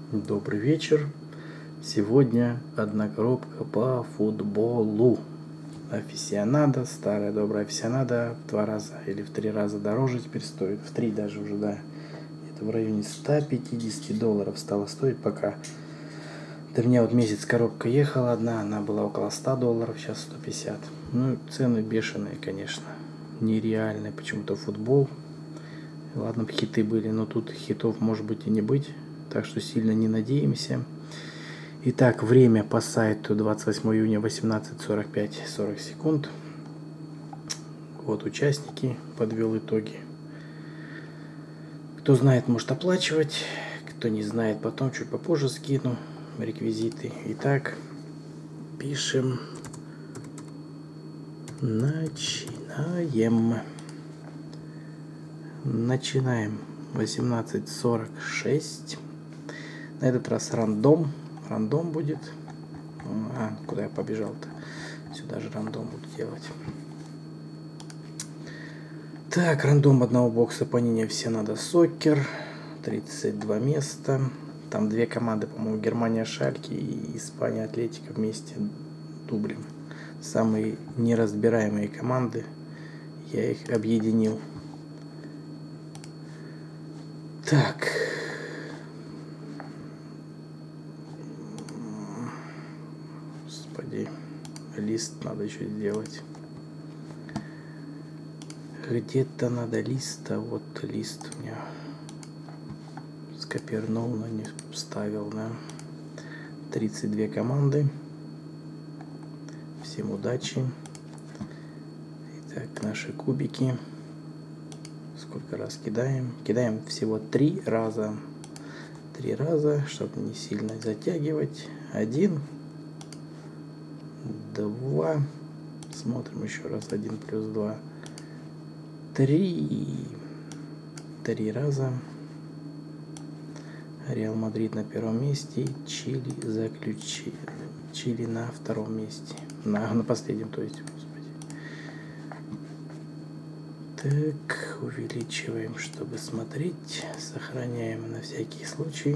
Добрый вечер. Сегодня одна коробка по футболу. Афисионадо, старая добрая афисионадо, в 2 раза или в 3 раза дороже теперь стоит, в 3 даже уже, да. Это в районе $150 стало стоить пока. До меня вот месяц коробка ехала одна, она была около $100, сейчас 150. Ну, цены бешеные, конечно, нереальные почему-то футбол. Ладно бы хиты были, но тут хитов может быть и не быть. Так что сильно не надеемся. Итак, время по сайту 28 июня 18:45 40 секунд. Вот участники, подвел итоги. Кто знает, может оплачивать. Кто не знает, потом чуть попозже скину реквизиты. Итак, пишем. Начинаем 18:46. На этот раз рандом. Рандом будет. Куда я побежал-то? Сюда же рандом буду делать. Так, рандом одного бокса Panini Афисионадо Соккер. 32 места. Там 2 команды, по-моему, Германия Шальке и Испания Атлетика вместе дублем. Самые неразбираемые команды. Я их объединил. Так. Господи. Лист надо еще сделать. Где-то надо листа. Вот лист у меня скопирнул, но не вставил, да. 32 команды. Всем удачи. Итак, наши кубики. Сколько раз кидаем? Кидаем всего 3 раза. 3 раза, чтобы не сильно затягивать. 1, 2. Смотрим еще раз. 1 плюс 2. 3. 3 раза. Реал Мадрид на 1-м месте. Чили заключили. Чили на 2-м месте. На последнем, то есть. Господи. Так, увеличиваем, чтобы смотреть. Сохраняем на всякий случай.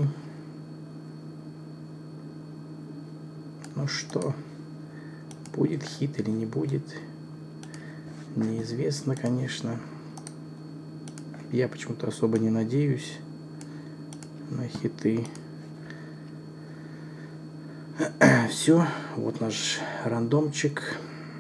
Ну что, будет хит или не будет, неизвестно, конечно. Я почему-то особо не надеюсь на хиты. Все, вот наш рандомчик.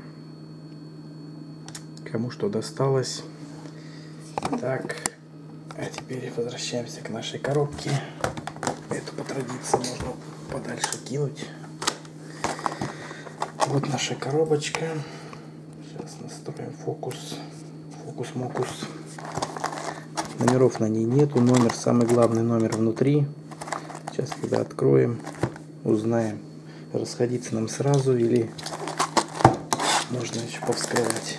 Кому что досталось. Так, а теперь возвращаемся к нашей коробке. Эту по традиции можно подальше кинуть. Вот наша коробочка. Сейчас настроим фокус. Фокус-мокус. Номеров на ней нету. Номер, самый главный номер внутри. Сейчас, когда откроем, узнаем, расходиться нам сразу или можно еще повскрывать.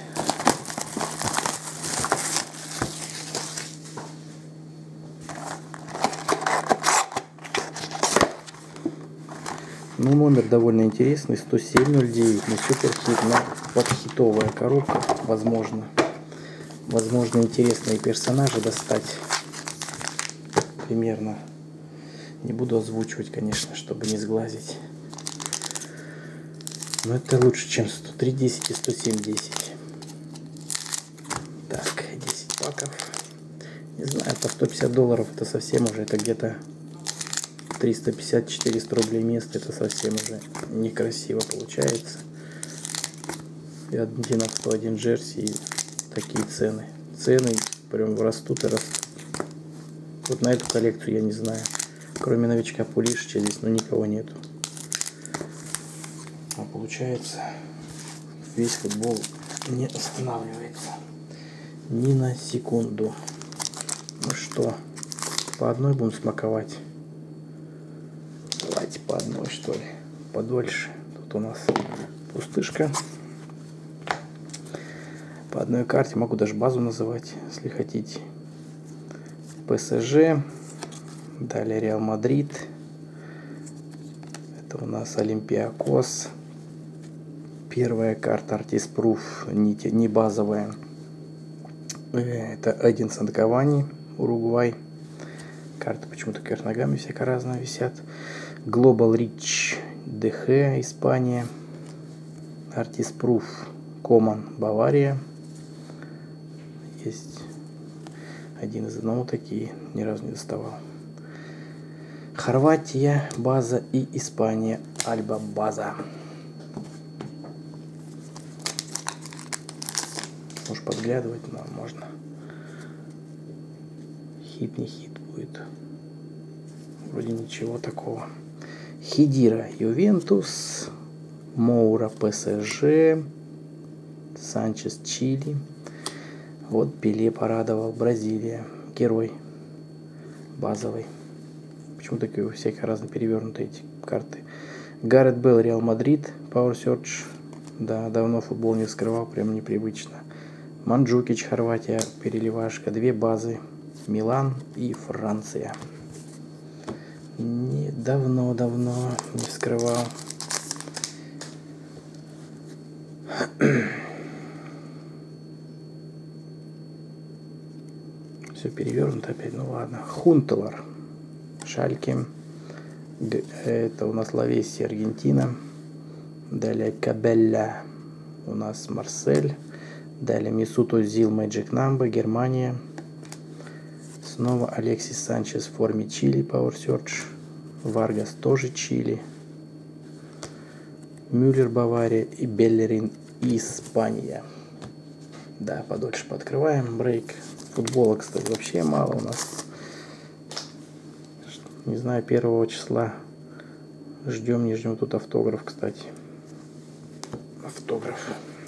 Ну, номер довольно интересный, 10709, не суперхит, но подхитовая коробка, возможно. Возможно, интересные персонажи достать. Примерно. Не буду озвучивать, конечно, чтобы не сглазить. Но это лучше, чем 103.10 и 107.10. Так, 10 паков. Не знаю, по $150 это совсем уже, это где-то 350-400 рублей место, это совсем уже некрасиво получается. И 1/101 джерси, и такие цены. Цены прям растут и растут. Вот на эту коллекцию я не знаю. Кроме новичка Пулишича здесь никого нету. А получается, весь футбол не останавливается ни на секунду. Ну что, по одной будем смаковать. Давайте по одной, что ли, подольше. Тут у нас пустышка. По одной карте, могу даже базу называть, если хотите. ПСЖ, далее Реал Мадрид. Это у нас Олимпиакос. Первая карта Артис Пруф, не базовая. Это Эдинсон Кавани, Уругвай. Карты почему-то кверх ногами всяко разные висят. Global Rich ДХ, Испания. Artist Proof Common, Бавария. Есть один из одного такие, ни разу не доставал. Хорватия, база, и Испания, Альба, база. Может подглядывать, но можно. Хит не хит будет. Вроде ничего такого. Хидира, Ювентус. Моура, ПСЖ. Санчес, Чили. Вот Пеле порадовал, Бразилия. Герой базовый. Почему такие всякие разные перевернутые эти карты? Гаррет Белл, Реал Мадрид, Power Search. Да, давно футбол не вскрывал, прям непривычно. Манджукич, Хорватия, переливашка. Две базы. Милан и Франция. Давно не вскрывал. Все перевернуто опять, ну ладно. Хунтелар, Шальке. Это у нас Лавесси, Аргентина. Далее Кабелля, у нас Марсель. Далее Месут Озил, Magic Number, Германия. Снова Алексис Санчес в форме Чили, Power Search. Варгас тоже Чили. Мюллер, Бавария, и Беллерин, Испания. Да, подольше пооткрываем. Брейк. Футбола, кстати, вообще мало у нас. Не знаю, 1 числа. Ждем, не ждем. Тут автограф, кстати. Автограф.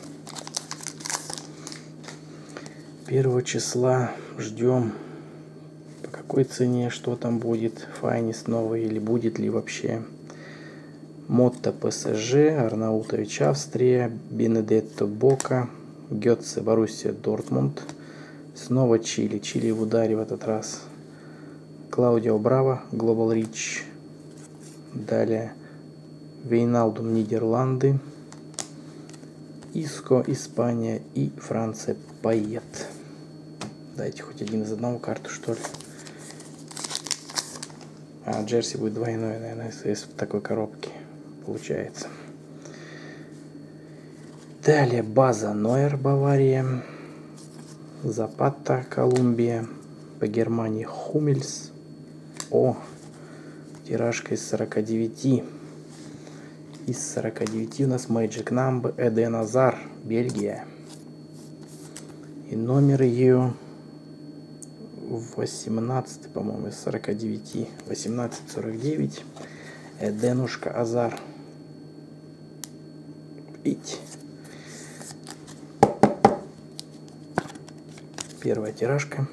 1 числа ждем. По какой цене, что там будет. Файнис новый или будет ли вообще. Мотто, ПСЖ. Арнаутович, Австрия. Бенедетто, Бока. Гетце, Боруссия, Дортмунд. Снова Чили. Чили в ударе в этот раз. Клаудио Браво, Global Rich. Далее Вейналдум, Нидерланды. Иско, Испания, и Франция, Пайет. Дайте хоть один из одного карту, что ли. А, джерси будет двойной, наверное, если в такой коробке получается. Далее база Нойер, Бавария. Запата, Колумбия. По Германии Хумельс. О, тиражка из 49. Из 49 у нас Magic Number, Эден Азар, Бельгия. И номер ее 18, по-моему, из 49. 1849. Эденушка Азар. Ить. Первая тиражка.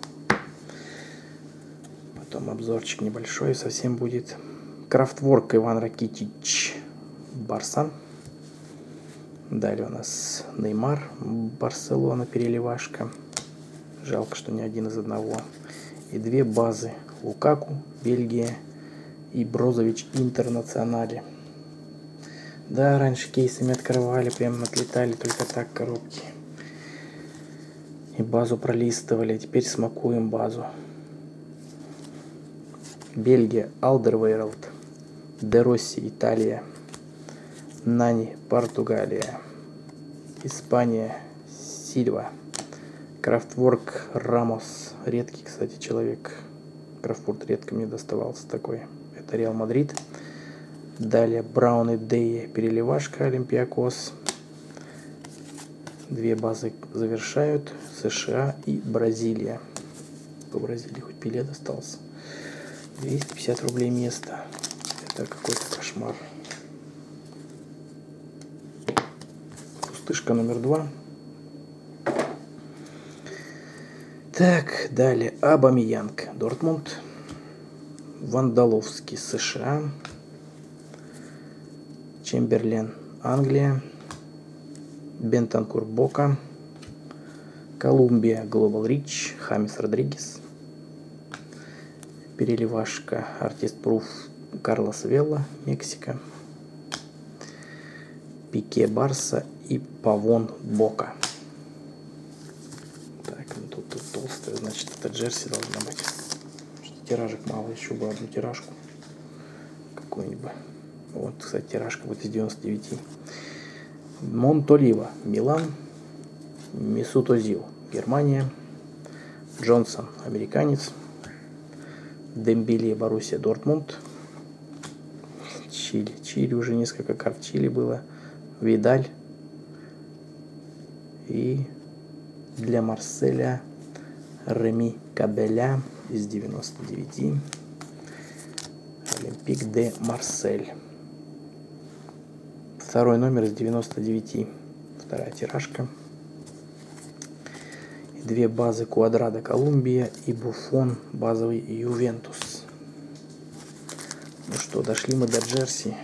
Потом обзорчик небольшой совсем будет. Крафтворк Иван Ракитич, Барса. Далее у нас Неймар, Барселона, переливашка. Жалко, что не один из одного. И две базы. Лукаку, Бельгия, и Брозович, Интернационале. Да, раньше кейсами открывали, прям отлетали только так коробки. И базу пролистывали, теперь смакуем базу. Бельгия, Алдервейралд. Де Росси, Италия. Нани, Португалия. Испания, Сильва. Крафтворк, Рамос. Редкий, кстати, человек. Крафтворк редко мне доставался такой. Это Реал Мадрид. Далее Браун и Дей, переливашка, Олимпиакос. Две базы завершают. США и Бразилия. По Бразилии хоть Пеле достался. 250 рублей место. Это какой-то кошмар. Пустышка номер 2. Так, далее Абамиянг, Дортмунд. Вандаловский, США. Чемберлен, Англия. Бентанкур, Бока. Колумбия, Global Rich, Хамис Родригес. Переливашка, Artist Proof, Карлос Велла, Мексика. Пике, Барса, и Павон, Бока. Так, ну тут толстая, значит, это джерси должна быть. тиражек мало, еще бы одну тиражку какую-нибудь. Вот, кстати, тиражка будет из 99. Монтолива, Милан. Месут Озил, Германия. Джонсон, американец. Дембеле, Боруссия Дортмунд. Чили. Чили, уже несколько карт Чили было. Видаль. И для Марселя Реми Кабеля из 99. Олимпик де Марсель. Второй номер из 99. Вторая тиражка. Две базы Квадрада Колумбия и Буфон базовый Ювентус. Ну что, дошли мы до джерси.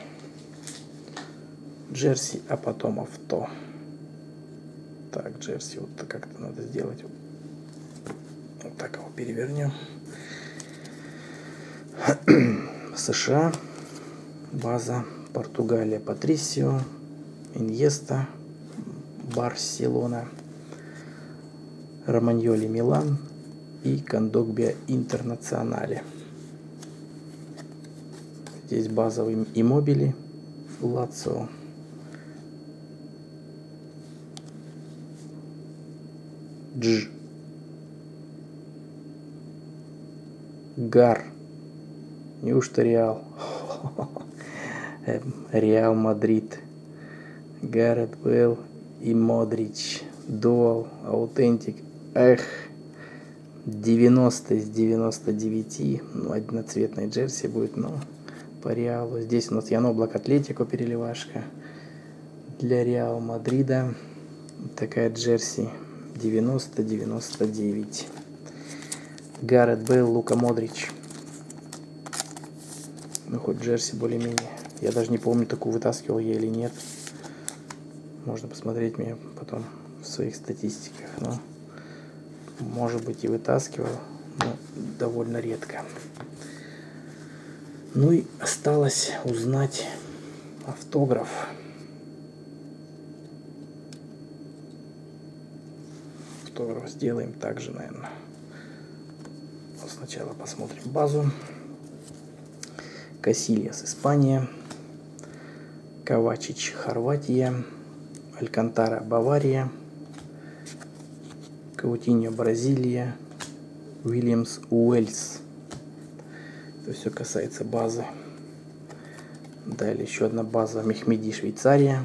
Джерси, а потом авто. Так, джерси вот как-то надо сделать. Вот так его перевернем. США. База Португалия Патрисио. Иньеста. Барселона. Романьоли Милан и Кондогбия Интернационале. Здесь базовый Иммобили Лацио. Гар. Неужто Реал? Реал Мадрид. Гаррет Белл и Модрич. Дуал. Аутентик. Эх. 90 из 99. Ну, одноцветная джерси будет, но по Реалу. Здесь у нас Ян Облак Атлетико переливашка. Для Реал Мадрида такая джерси 90-99. Гаррет Белл, Лука Модрич. Ну, хоть джерси более-менее. Я даже не помню, такую вытаскивал я или нет. Можно посмотреть мне потом в своих статистиках. Но, может быть, и вытаскивал, но довольно редко. Ну и осталось узнать автограф. Автограф сделаем также, наверное. Сначала посмотрим базу. Касильяс, Испания. Ковачич, Хорватия. Алькантара, Бавария. Каутиньо, Бразилия. Уильямс, Уэльс. Это все касается базы. Далее еще одна база Мехмеди, Швейцария.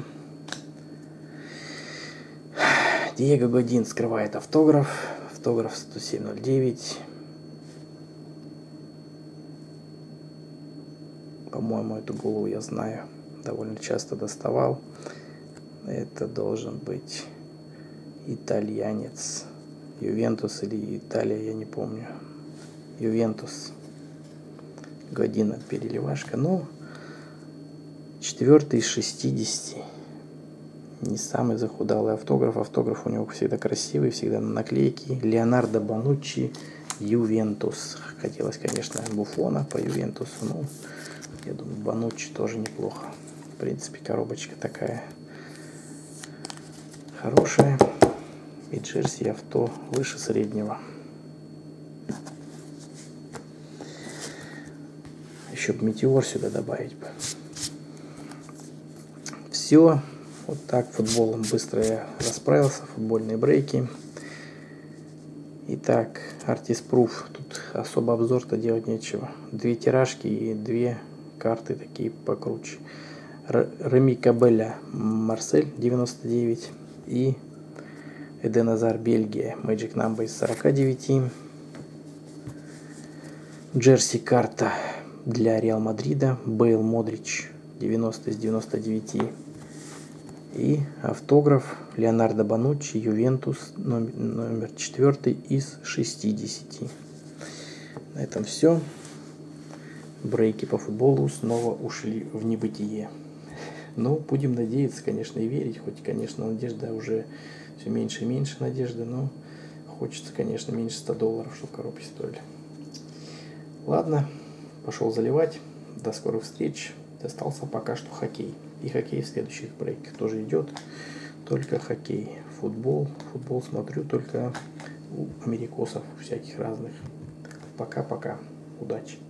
Диего Годин скрывает автограф. Автограф 10709. По-моему, эту голову я знаю. Довольно часто доставал. Это должен быть итальянец. Ювентус или Италия, я не помню. Ювентус. Година переливашка. Ну, 4 из 60. Не самый захудалый автограф. Автограф у него всегда красивый, всегда на наклейке. Леонардо Бонуччи, Ювентус. Хотелось, конечно, Буфона по Ювентусу. Но я думаю, Бонуччи тоже неплохо. В принципе, коробочка такая хорошая. И джерси авто выше среднего. Еще бы Метеор сюда добавить бы. Все. Вот так футболом быстро я расправился. Футбольные брейки. Итак, Artis Proof. Тут особо обзор-то делать нечего. 2 тиражки и 2 карты такие покруче. Реми Кабеля, Марсель 99. И Эден Азар, Бельгия, Magic Number из 49. Джерси карта для Реал Мадрида, Бейл, Модрич 90 из 99. И автограф Леонардо Бонуччи, Ювентус, номер 4 из 60. На этом все. Брейки по футболу снова ушли в небытие. Но будем надеяться, конечно, и верить. Хоть, конечно, надежда уже все меньше и меньше надежды, но хочется, конечно, меньше $100, чтобы коробки стоили. Ладно, пошел заливать. До скорых встреч. Остался пока что хоккей. И хоккей в следующих брейках тоже идет. Только хоккей. Футбол смотрю только у америкосов всяких разных. Пока-пока. Удачи!